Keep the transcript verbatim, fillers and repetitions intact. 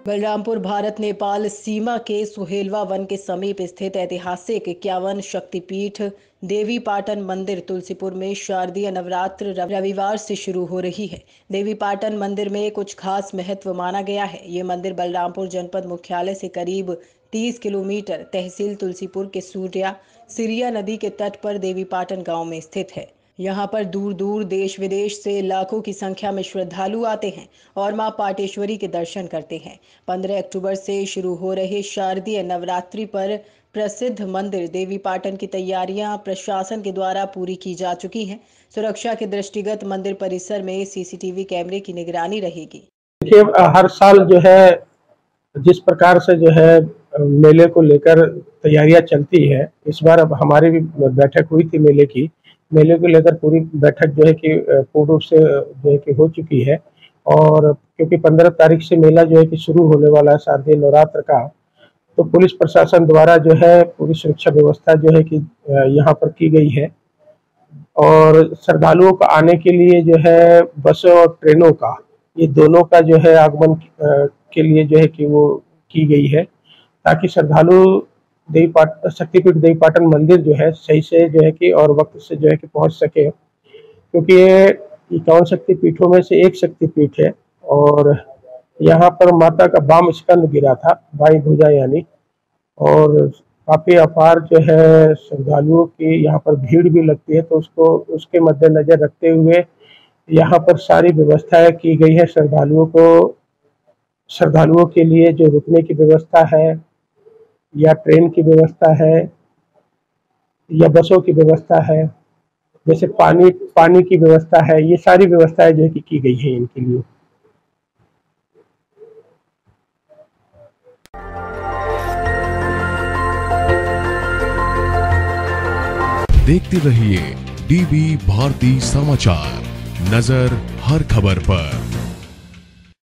बलरामपुर भारत नेपाल सीमा के सुहेलवा वन के समीप स्थित ऐतिहासिक इक्यावन शक्तिपीठ देवी पाटन मंदिर तुलसीपुर में शारदीय नवरात्र रविवार से शुरू हो रही है। देवी पाटन मंदिर में कुछ खास महत्व माना गया है। ये मंदिर बलरामपुर जनपद मुख्यालय से करीब तीस किलोमीटर तहसील तुलसीपुर के सूर्या सिरिया नदी के तट पर देवी पाटन गांव में स्थित है। यहाँ पर दूर दूर देश विदेश से लाखों की संख्या में श्रद्धालु आते हैं और मां पाटेश्वरी के दर्शन करते हैं। पंद्रह अक्टूबर से शुरू हो रहे शारदीय नवरात्रि पर प्रसिद्ध मंदिर देवी पाटन की तैयारियां प्रशासन के द्वारा पूरी की जा चुकी हैं। सुरक्षा के दृष्टिगत मंदिर परिसर में सीसीटीवी कैमरे की निगरानी रहेगी। देखिए, हर साल जो है जिस प्रकार से जो है मेले को लेकर तैयारियां चलती है, इस बार अब हमारी भी बैठक हुई थी मेले की। मेले को लेकर पूरी बैठक जो है कि पूर्ण रूप से जो है कि हो चुकी है। और क्योंकि पंद्रह तारीख से मेला जो है कि शुरू होने वाला है शारदीय नवरात्र का, तो पुलिस प्रशासन द्वारा जो है पूरी सुरक्षा व्यवस्था जो है कि यहाँ पर की गई है। और श्रद्धालुओं को आने के लिए जो है बसों और ट्रेनों का, ये दोनों का जो है आगमन के लिए जो है कि वो की गई है, ताकि श्रद्धालु देवी पाट शक्तिपीठ देवी पाटन मंदिर जो है सही से जो है कि और वक्त से जो है कि पहुंच सके। क्योंकि ये इक्यावन शक्तिपीठों में से एक शक्तिपीठ है और यहाँ पर माता का वाम स्कंद गिरा था, बाई भुजा यानी। और काफी अपार जो है श्रद्धालुओं की यहाँ पर भीड़ भी लगती है, तो उसको उसके मद्देनजर रखते हुए यहाँ पर सारी व्यवस्थाएं की गई है। श्रद्धालुओं को श्रद्धालुओं के लिए जो रुकने की व्यवस्था है, या ट्रेन की व्यवस्था है, या बसों की व्यवस्था है, जैसे पानी पानी की व्यवस्था है, ये सारी व्यवस्थाएं जो है कि की गई है इनके लिए। देखते रहिए डीवी भारती समाचार, नजर हर खबर पर।